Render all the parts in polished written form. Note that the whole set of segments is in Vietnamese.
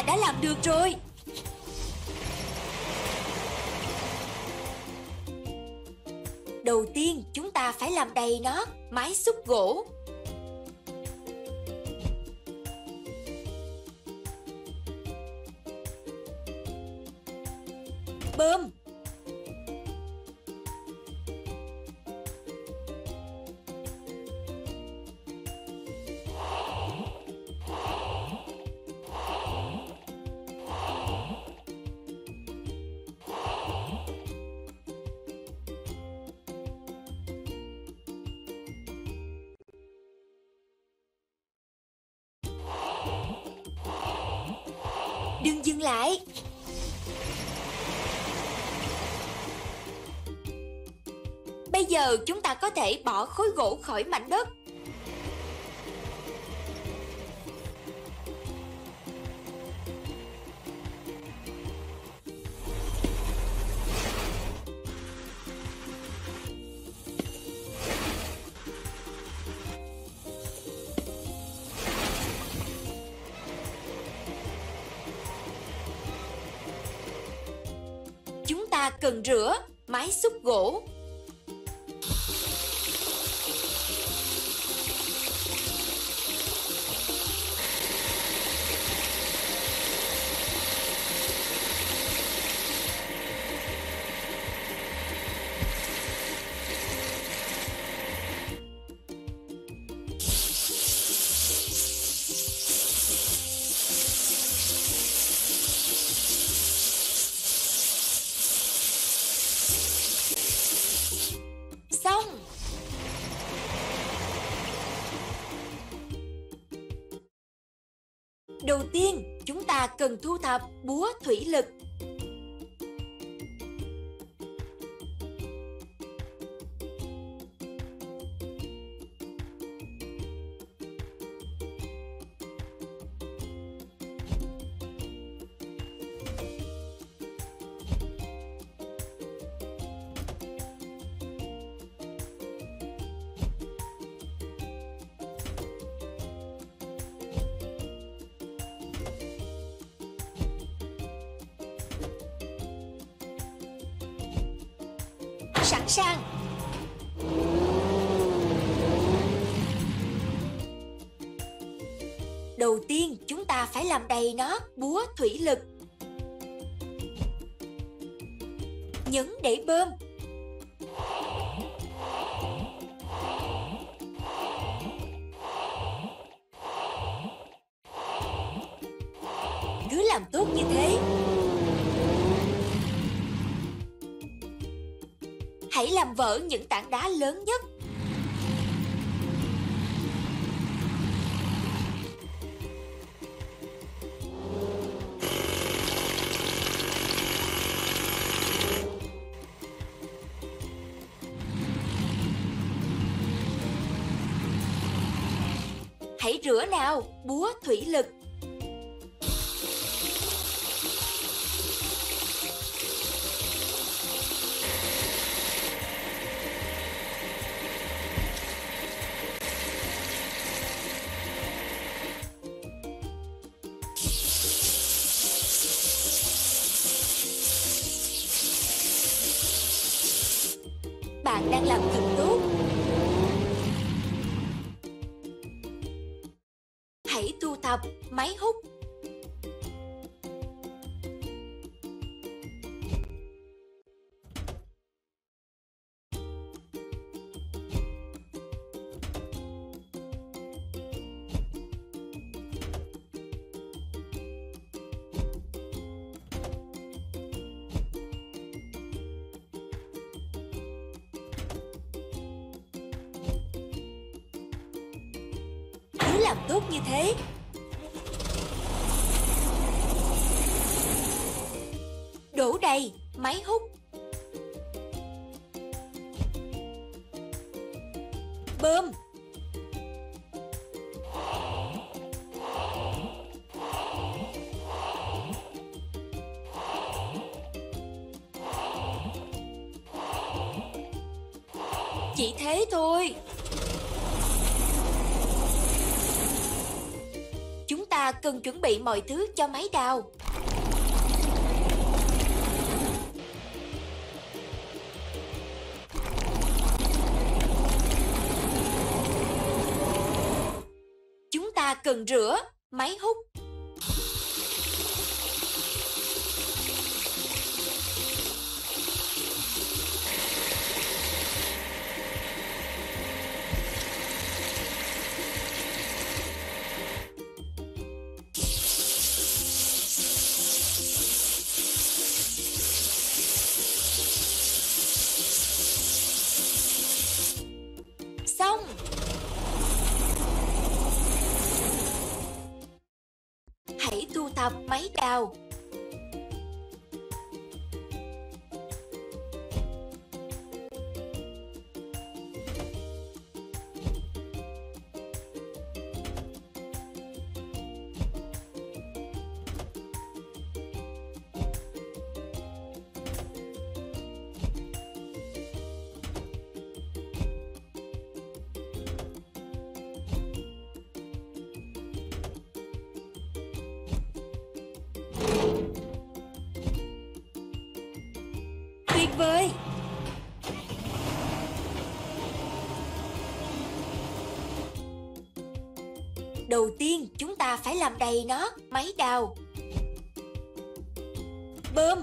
đã làm được rồi. Đầu tiên chúng ta phải làm đầy nó, máy xúc gỗ. Bơm. Đừng dừng lại. Bây giờ chúng ta có thể bỏ khối gỗ khỏi mảnh đất. Chúng ta cần rửa máy xúc gỗ. Xong. Đầu tiên, chúng ta cần thu thập búa thủy lực. Sẵn sàng. Đầu tiên chúng ta phải làm đầy nó búa thủy lực. Nhấn để bơm. Cứ làm tốt như thế. Hãy làm vỡ những tảng đá lớn nhất. Hãy rửa nào, búa thủy lực. Bạn đang làm thật tốt. Hãy thu thập máy hút. Cứ làm tốt như thế. Đổ đầy máy hút. Bơm. Chỉ thế thôi. Chúng ta ta cần chuẩn bị mọi thứ cho máy đào. Chúng ta cần rửa, máy hút. Xong. Hãy thu thập máy đào. Tuyệt vời! Đầu tiên, chúng ta phải làm đầy nó, máy đào. Bơm.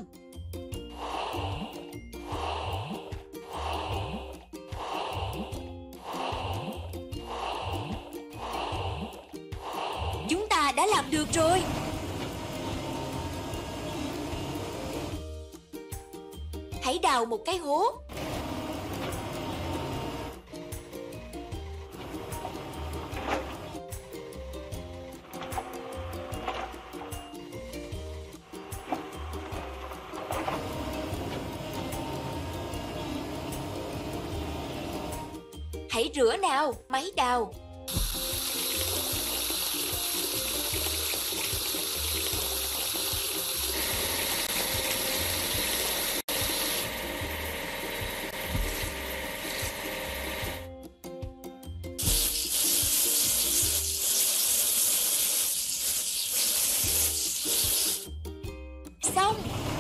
Chúng ta đã làm được rồi. Hãy đào một cái hố. Hãy rửa nào, máy đào. Xong.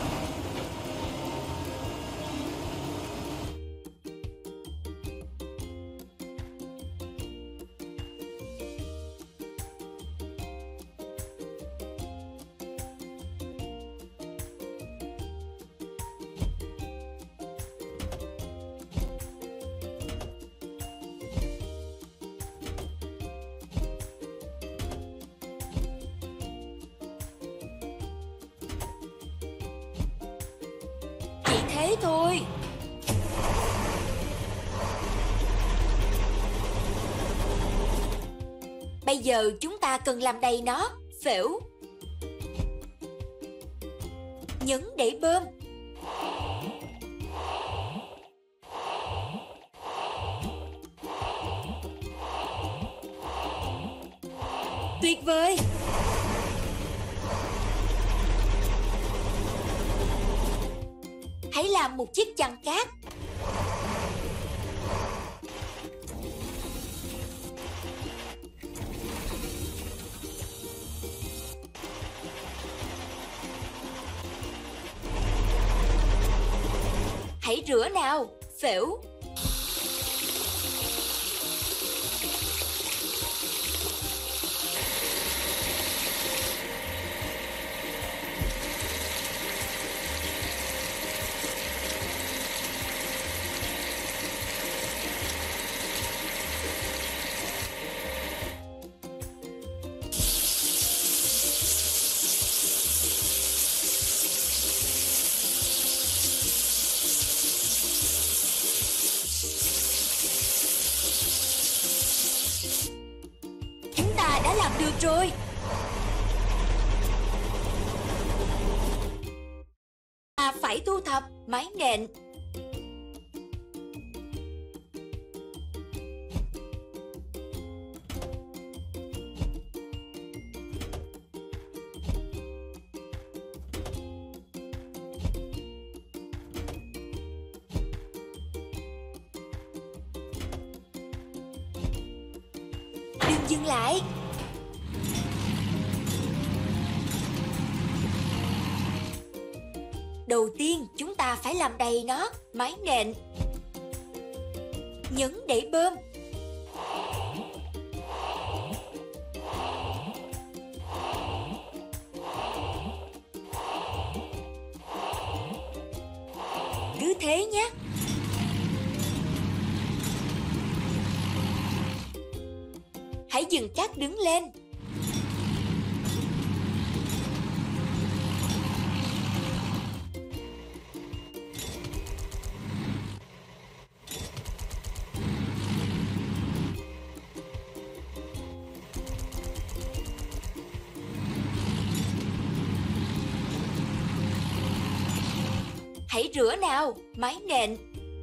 Chỉ thế thôi. Bây giờ chúng ta cần làm đầy nó, phễu. Nhấn để bơm. Tuyệt vời! Hãy làm một chiếc chằng cát. Hãy rửa nào, phễu. Đã làm được rồi. Phải thu thập mái nện. Đừng dừng lại. Đầu tiên chúng ta phải làm đầy nó, máy nện. Nhấn để bơm. Cứ thế nhé. Hãy dừng cát đứng lên. Hãy rửa nào, máy nện.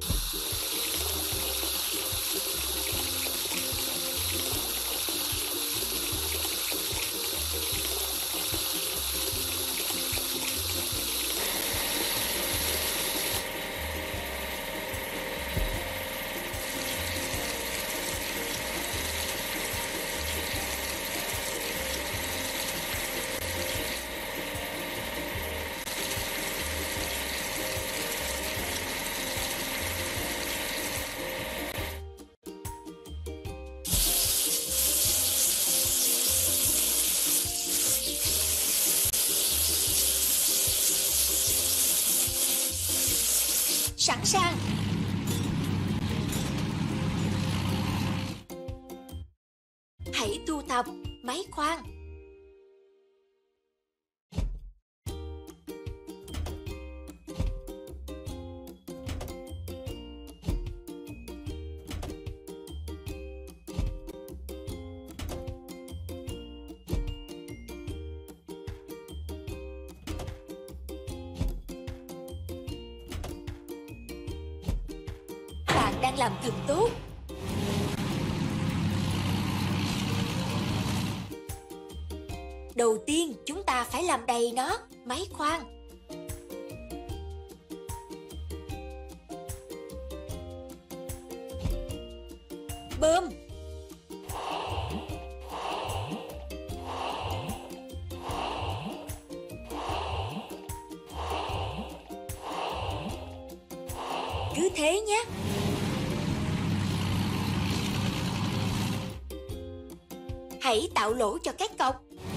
Sẵn sàng. Hãy thu thập, máy khoan. Bạn đang làm thật tốt. Đầu tiên chúng ta phải làm đầy nó, máy khoan. Bơm. Cứ thế nhé. Hãy tạo lỗ cho các cọc.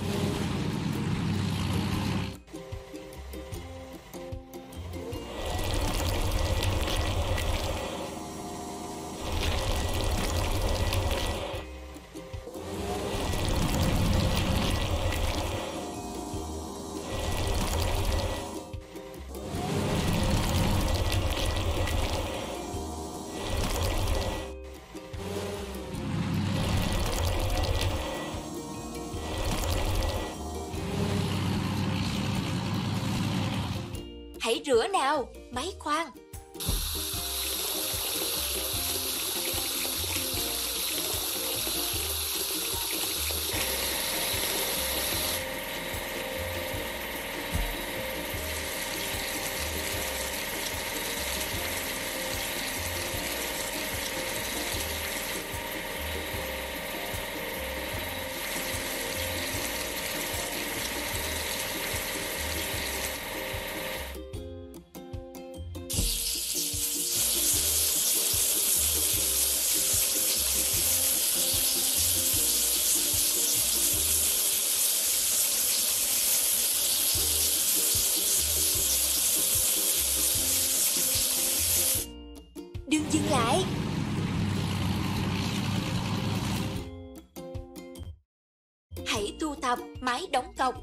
Hãy rửa nào, máy khoan. Đừng dừng lại. Hãy thu thập, máy đóng cọc.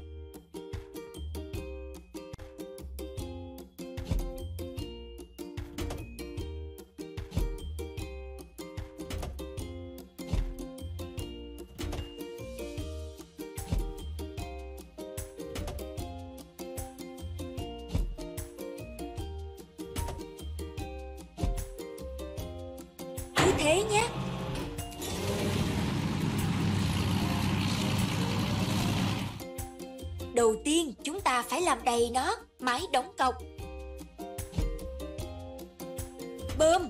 Cứ thế nhé. Đầu tiên chúng ta phải làm đầy nó, máy đóng cọc. Bơm.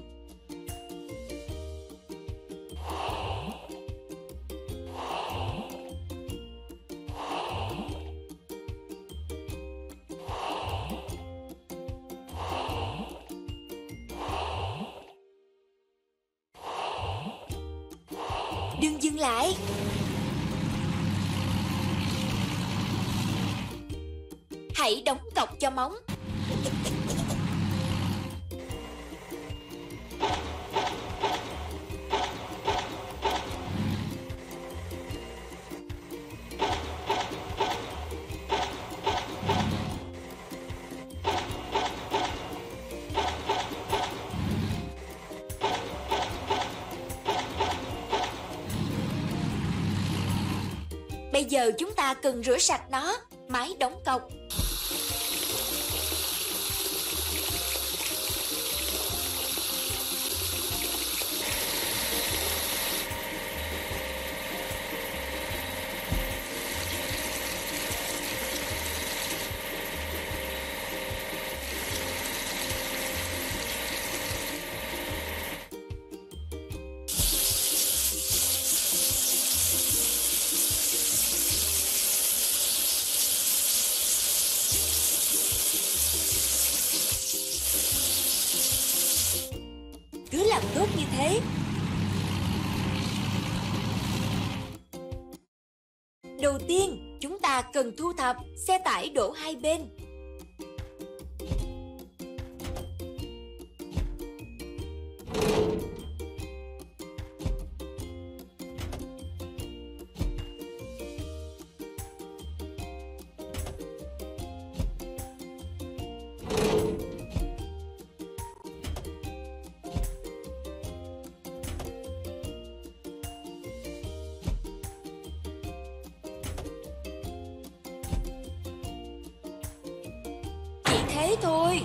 Đừng dừng lại. Hãy đóng cọc cho móng. Bây giờ chúng ta cần rửa sạch nó. Máy đóng cọc. Cứ làm tốt như thế. Đầu tiên, chúng ta cần thu thập xe tải đổ hai bên. Thế thôi.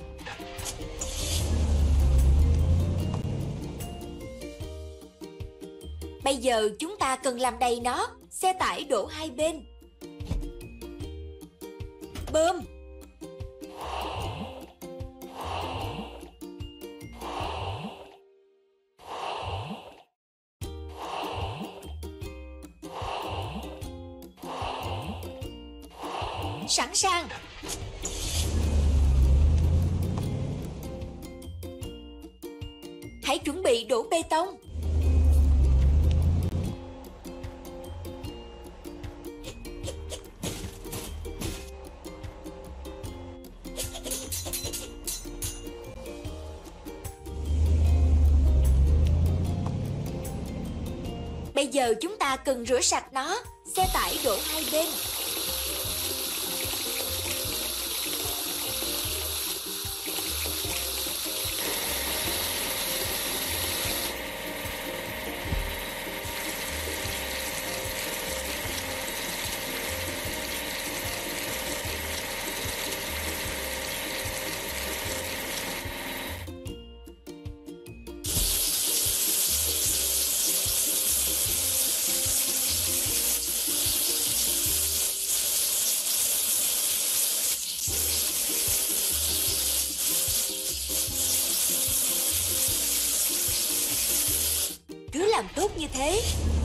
Bây giờ chúng ta cần làm đầy nó. Xe tải đổ hai bên. Bơm. Sẵn sàng. Hãy chuẩn bị đổ bê tông. Bây giờ chúng ta cần rửa sạch nó. Xe tải đổ hai bên. Cứ làm tốt như thế.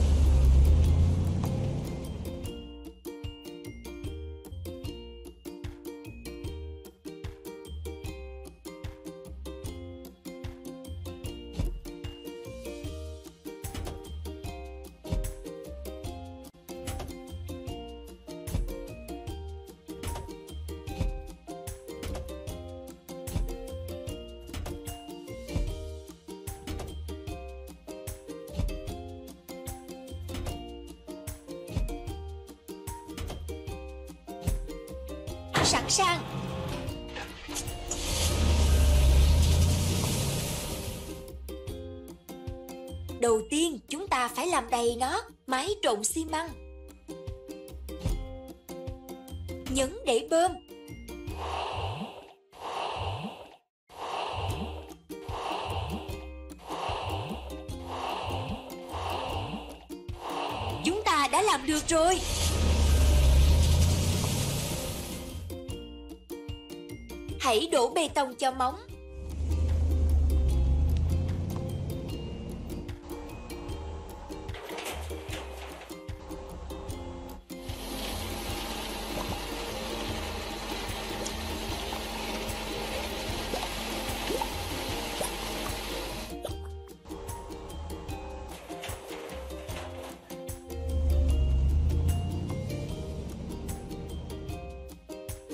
Sẵn sàng. Đầu tiên chúng ta phải làm đầy nó. Máy trộn xi măng. Nhấn để bơm. Chúng ta đã làm được rồi. Hãy đổ bê tông cho móng.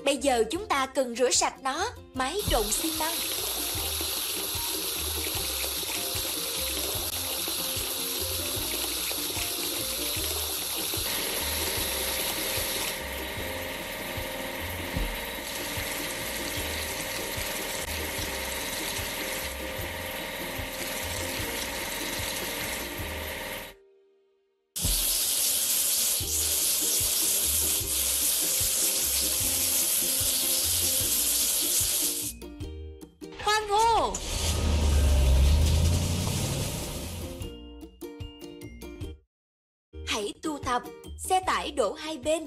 Bây giờ chúng ta cần rửa sạch nó. Máy trộn xi măng. Hoan hô! Hãy thu thập. Xe tải đổ hai bên.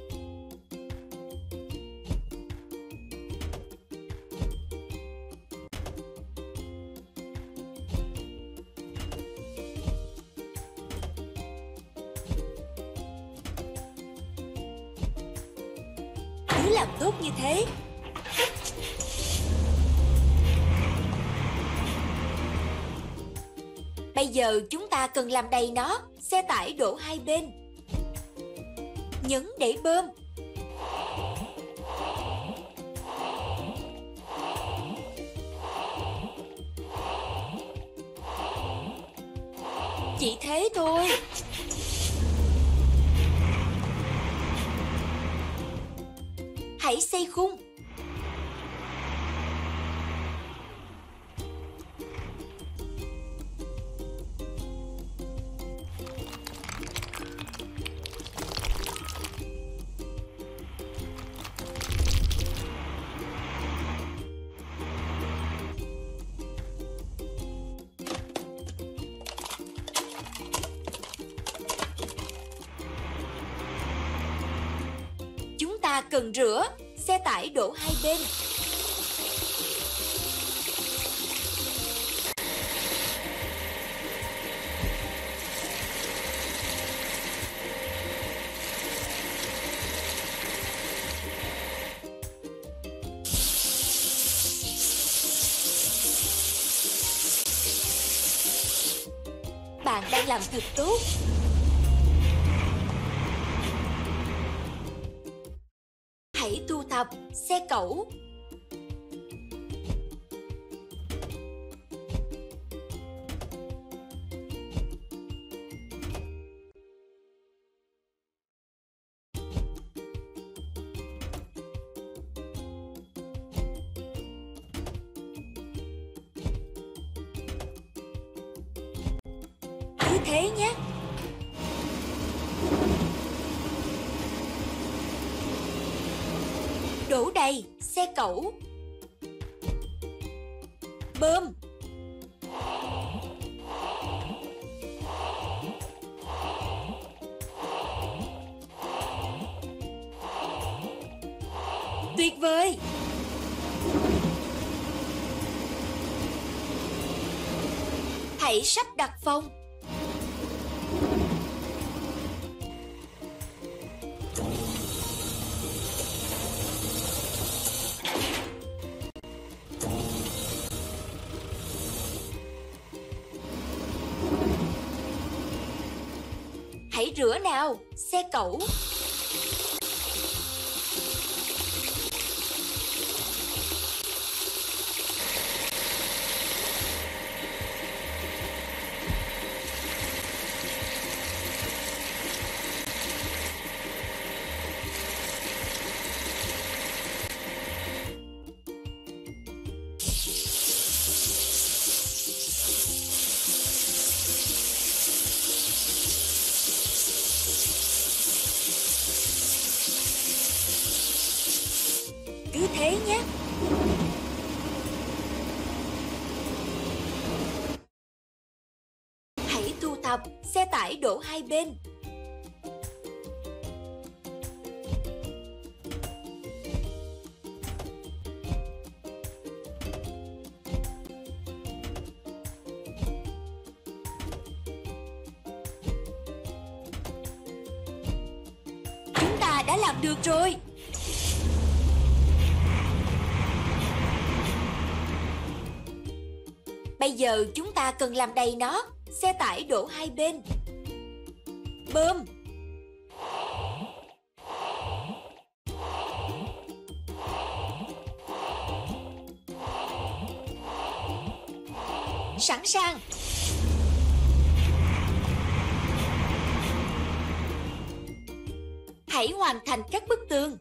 Cứ làm tốt như thế. Bây giờ chúng ta cần làm đầy nó. Xe tải đổ hai bên. Nhấn để bơm. Chỉ thế thôi. Hãy xây khung. Chúng ta cần rửa. Xe tải đổ hai bên. Bạn đang làm thật tốt. Hãy thu thập. Xe cẩu. Cứ thế nhé. Đổ đầy. Xe cẩu. Bơm. Tuyệt vời. Hãy sắp đặt phòng. Hãy rửa nào. Xe cẩu. Cứ thế nhé. Hãy thu thập. Xe tải đổ hai bên. Chúng ta đã làm được rồi. Bây giờ chúng ta cần làm đầy nó. Xe tải đổ hai bên. Bơm. Sẵn sàng. Hãy hoàn thành các bức tường.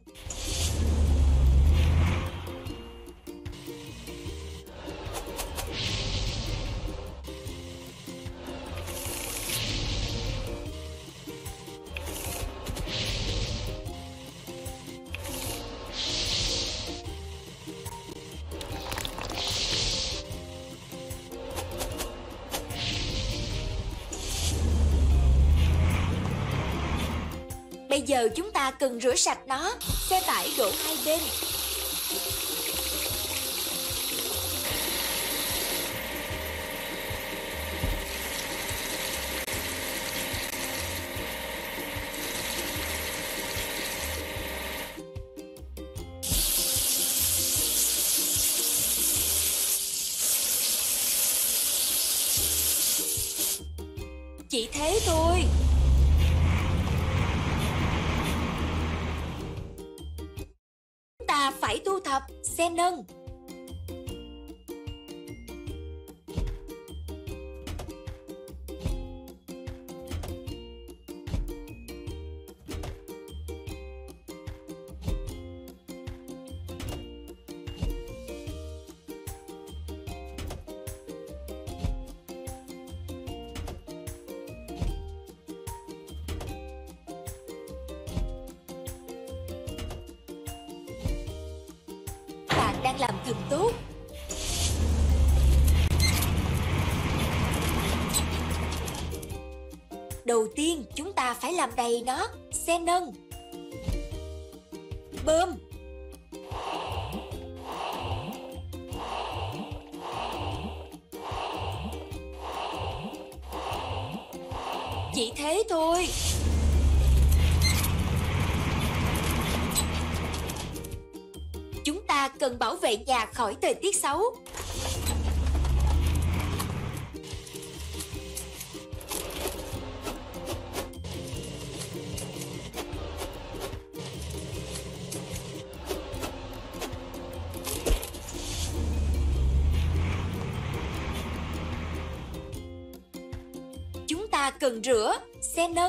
Bây giờ chúng ta cần rửa sạch nó. Xe tải đổ hai bên. Chỉ thế thôi. Ta phải thu thập xe nâng. Đang làm cực tốt. Đầu tiên chúng ta phải làm đầy nó. Xe nâng. Bơm. Chỉ thế thôi. Chúng ta cần bảo vệ nhà khỏi thời tiết xấu. Chúng ta cần rửa xe nâng.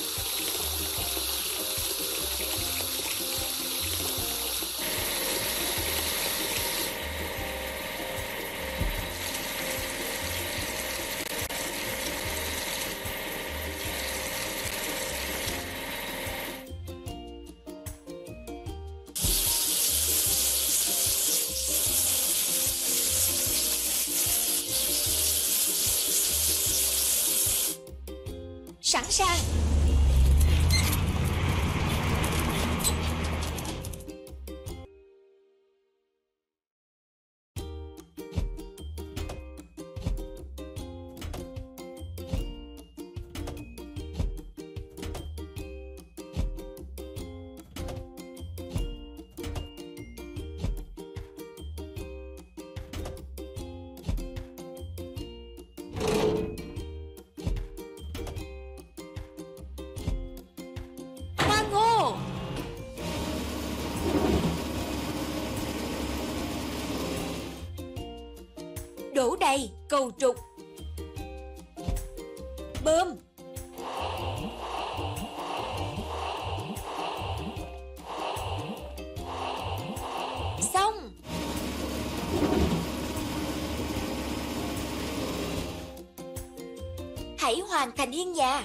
Sẵn sàng. Đổ đầy cầu trục. Bơm. Xong. Hãy hoàn thành hiên nhà.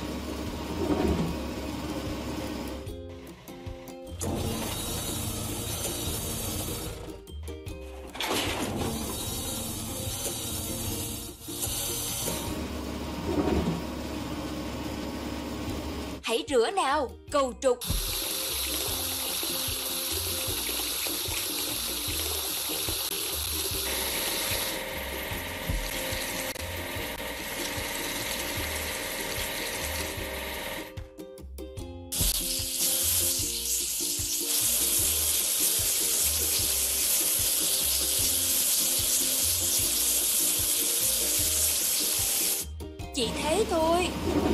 Hãy rửa nào, cầu trục. Chỉ thế thôi.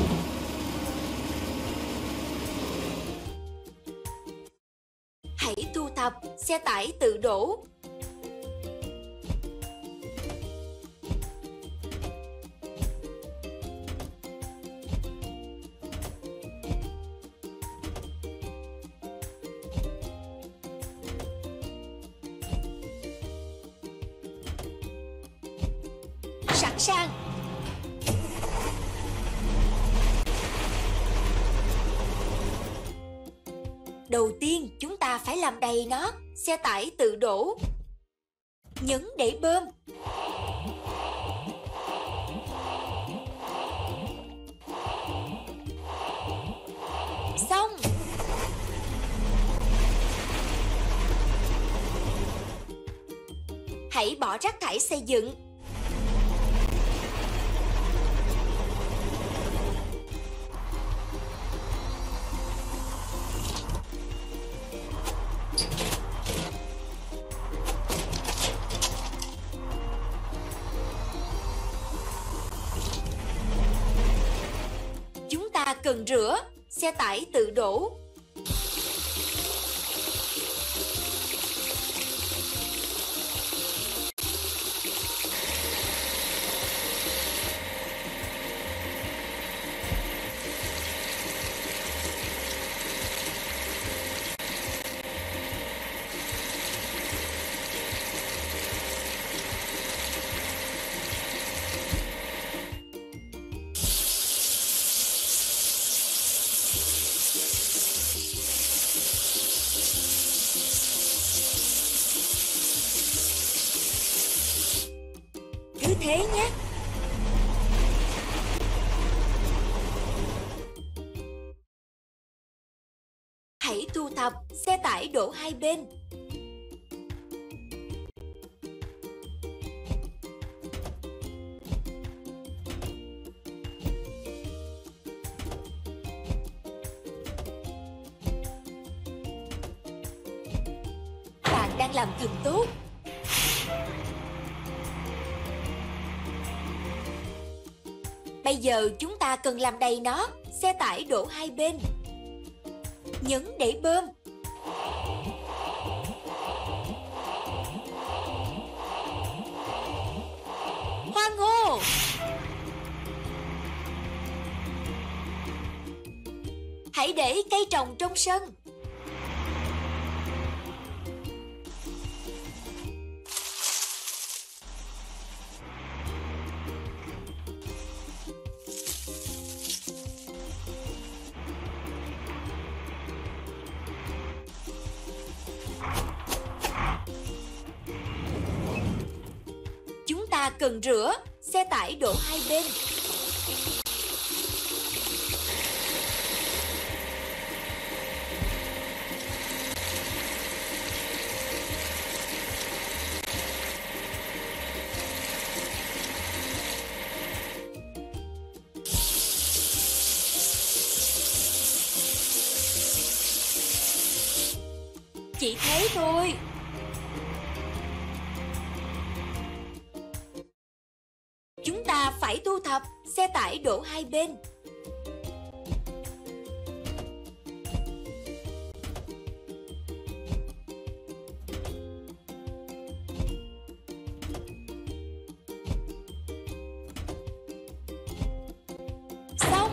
Hãy thu thập xe tải tự đổ. sẵn sàng. Đầu tiên chúng ta phải làm đầy nó. Xe tải tự đổ. Nhấn để bơm. Xong. Hãy bỏ rác thải xây dựng. Chúng ta cần rửa. Xe tải tự đổ. Cứ thế nhé. Hãy thu thập. Xe tải đổ hai bên. Bạn đang làm thật tốt. Bây giờ chúng ta cần làm đầy nó. Xe tải đổ hai bên. Nhấn để bơm. Hoan hô! Hãy để cây trồng trong sân. Chúng ta cần rửa. Xe tải đổ hai bên. Chỉ thế thôi. Chúng ta phải thu thập. Xe tải đổ hai bên. Xong.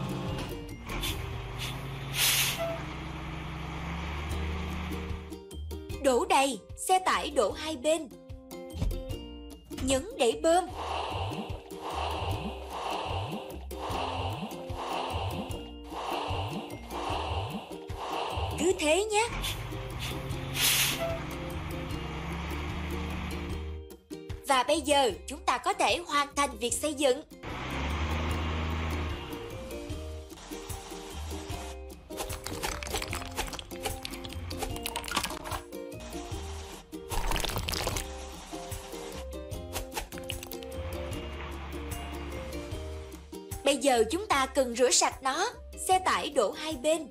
Đổ đầy. Xe tải đổ hai bên. Nhấn để bơm. Cứ thế nhé. Và bây giờ chúng ta có thể hoàn thành việc xây dựng. Bây giờ chúng ta cần rửa sạch nó. Xe tải đổ hai bên.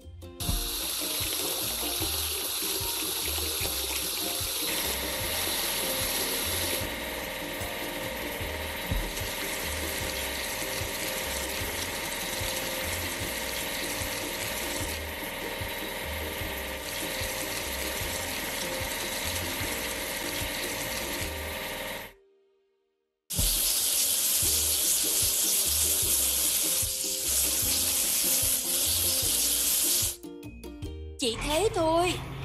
Chỉ thế thôi.